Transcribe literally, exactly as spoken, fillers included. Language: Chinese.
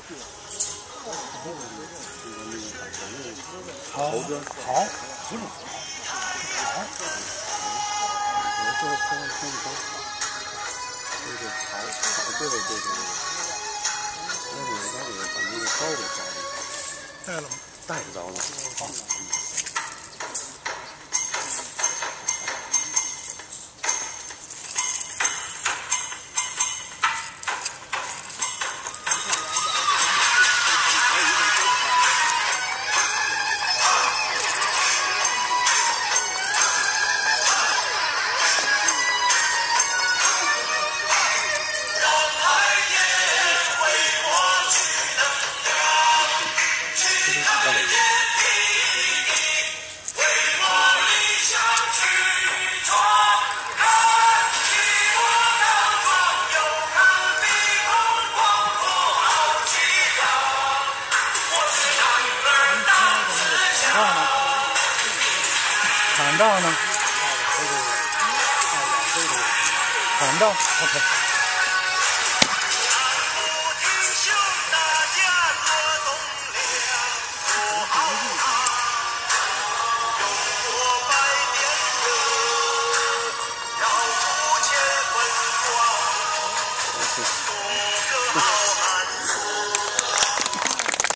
好，好，不是好。这个看看看不着。这个好，好，对对对对对。那我那我把那个包给摘了。带了吗？带不着了。好。 喊到呢？喊到 ，OK。